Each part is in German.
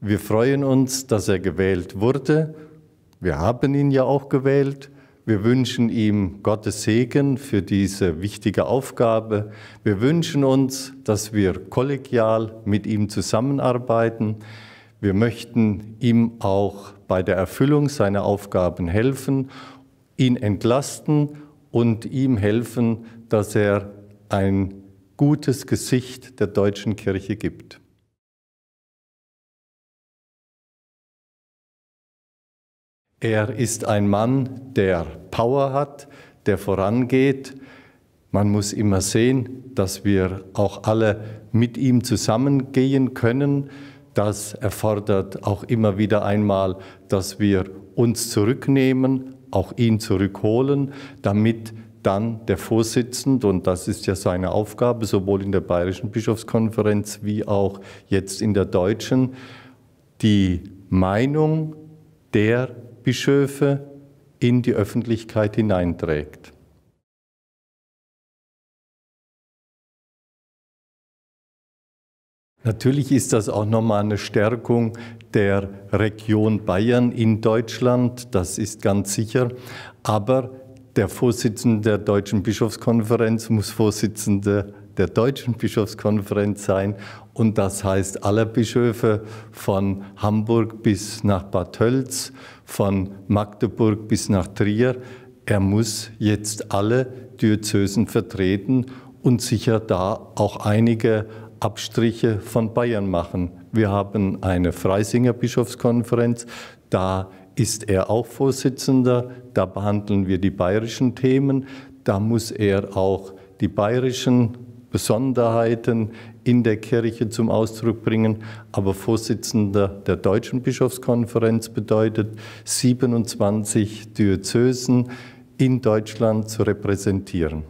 Wir freuen uns, dass er gewählt wurde. Wir haben ihn ja auch gewählt. Wir wünschen ihm Gottes Segen für diese wichtige Aufgabe. Wir wünschen uns, dass wir kollegial mit ihm zusammenarbeiten. Wir möchten ihm auch bei der Erfüllung seiner Aufgaben helfen, ihn entlasten und ihm helfen, dass er ein gutes Gesicht der deutschen Kirche gibt. Er ist ein Mann, der Power hat, der vorangeht. Man muss immer sehen, dass wir auch alle mit ihm zusammengehen können. Das erfordert auch immer wieder einmal, dass wir uns zurücknehmen, auch ihn zurückholen, damit dann der Vorsitzende, und das ist ja seine Aufgabe, sowohl in der Bayerischen Bischofskonferenz wie auch jetzt in der Deutschen, die Meinung der Bischöfe in die Öffentlichkeit hineinträgt. Natürlich ist das auch nochmal eine Stärkung der Region Bayern in Deutschland, das ist ganz sicher. Aber der Vorsitzende der Deutschen Bischofskonferenz muss Vorsitzender der Deutschen Bischofskonferenz sein. Und das heißt, alle Bischöfe von Hamburg bis nach Bad Tölz, von Magdeburg bis nach Trier, er muss jetzt alle Diözesen vertreten und sicher da auch einige Abstriche von Bayern machen. Wir haben eine Freisinger Bischofskonferenz, da ist er auch Vorsitzender, da behandeln wir die bayerischen Themen, da muss er auch die bayerischen Besonderheiten in der Kirche zum Ausdruck bringen. Aber Vorsitzender der Deutschen Bischofskonferenz bedeutet, 27 Diözesen in Deutschland zu repräsentieren.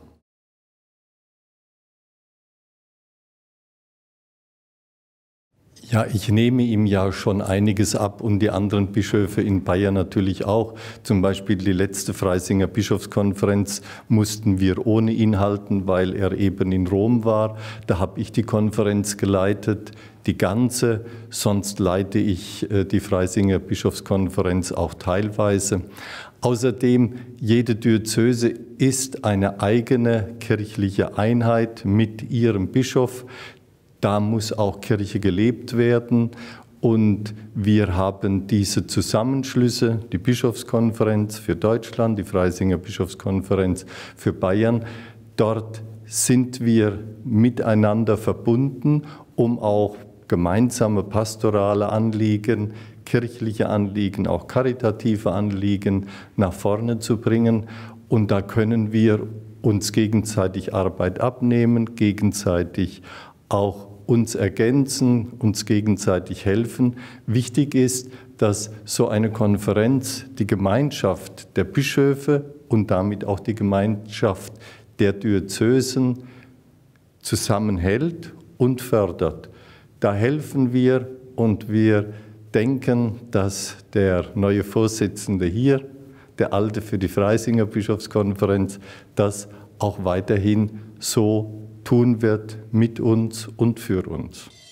Ja, ich nehme ihm ja schon einiges ab und die anderen Bischöfe in Bayern natürlich auch. Zum Beispiel die letzte Freisinger Bischofskonferenz mussten wir ohne ihn halten, weil er eben in Rom war. Da habe ich die Konferenz geleitet, die ganze, sonst leite ich die Freisinger Bischofskonferenz auch teilweise. Außerdem, jede Diözese ist eine eigene kirchliche Einheit mit ihrem Bischof. Da muss auch Kirche gelebt werden und wir haben diese Zusammenschlüsse, die Bischofskonferenz für Deutschland, die Freisinger Bischofskonferenz für Bayern. Dort sind wir miteinander verbunden, um auch gemeinsame pastorale Anliegen, kirchliche Anliegen, auch karitative Anliegen nach vorne zu bringen. Und da können wir uns gegenseitig Arbeit abnehmen, gegenseitig auch uns ergänzen, uns gegenseitig helfen. Wichtig ist, dass so eine Konferenz die Gemeinschaft der Bischöfe und damit auch die Gemeinschaft der Diözesen zusammenhält und fördert. Da helfen wir und wir denken, dass der neue Vorsitzende hier, der alte für die Freisinger Bischofskonferenz, das auch weiterhin so tun wird mit uns und für uns.